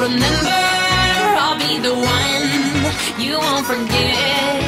remember, I'll be the one you won't forget.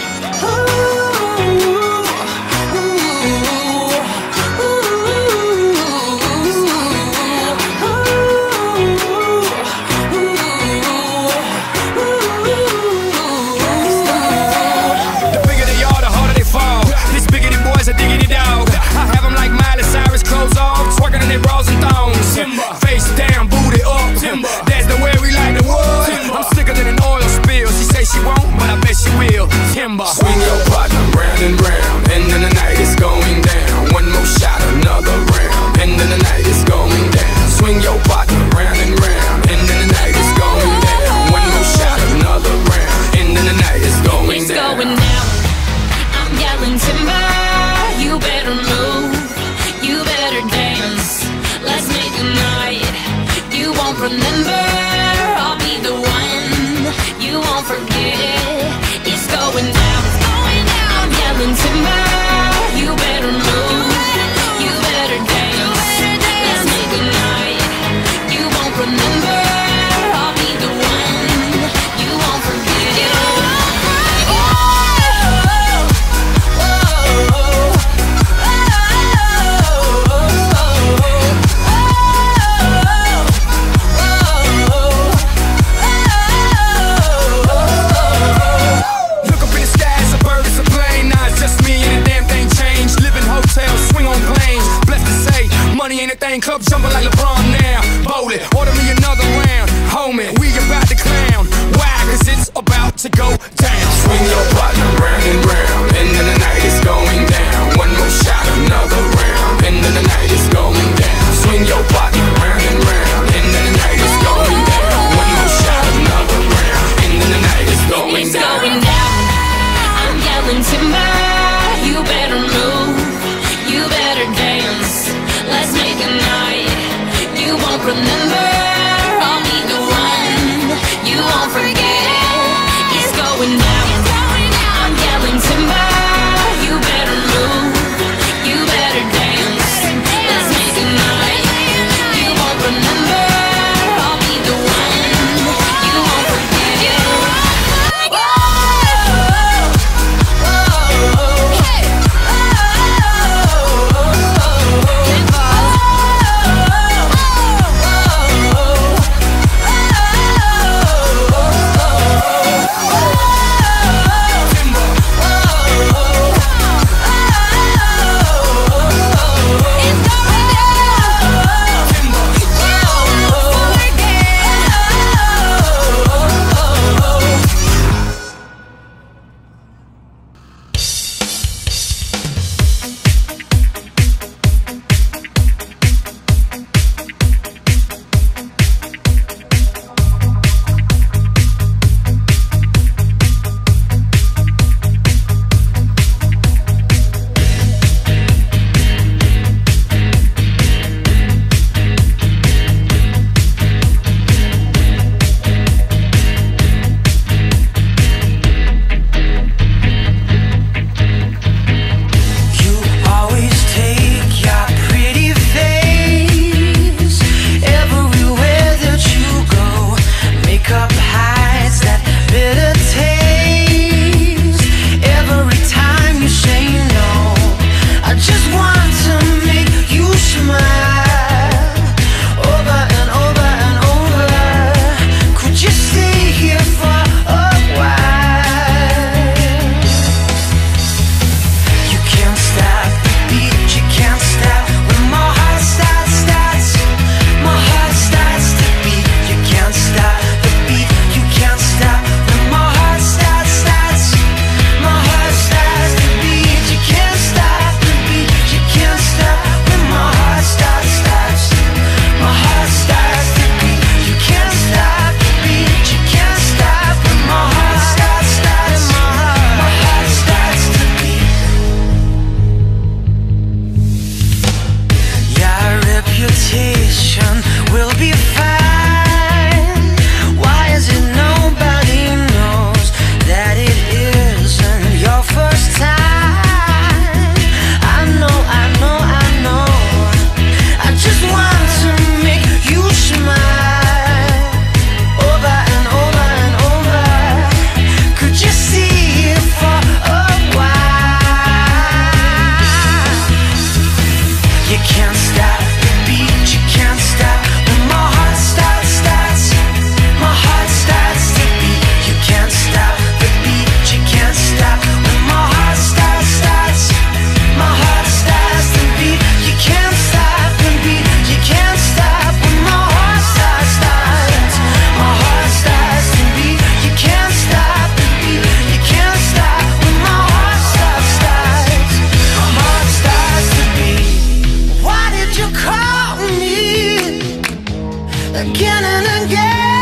The bigger they are, the harder they fall. These biggity boys are diggity dog. I have them like Miley Cyrus, clothes off, twerking in their bras and thongs. Face down, booty up. That's the way we like the wood. I'm sicker than an oil spill. She say she won't, but I bet she will. Timber. Swing your partner round and round, and then the night is going down. One more shot, another round, and then the night is going down. Swing your partner round and round, and then the night is going down. One more shot, another round, and then the night is going It's down. going down. I'm yelling timber. You better move. You better dance. Let's make a night you won't remember. I'll be the one you won't forget. It's going down. I'm yelling timber. You better move. You better dance. Let's make a night you won't remember. I'll be the one you won't forget. Look up in the sky, it's a bird, it's a plane. Nah, it's just me and the damn thing changed. Live in hotels, swing on planes. Blessed to say, money ain't a thing. Club jumping like LeBron now. Bowl it, order me another round. Homie, we about to clown. Why? Cause it's about to go down. Swing your partner round and round, and then the night is going down. One more shot, another round, and then the night is going down. Swing your partner round and round, and then the night is going down. One more shot, another round, and then the night is going It's down. going down. I'm yelling timber. You better move. You better dance. Let's make a night you won't remember. I'll be the one you won't forget. It's going down. I'm yelling timber. You better move. You better dance. Let's make a night you again and again.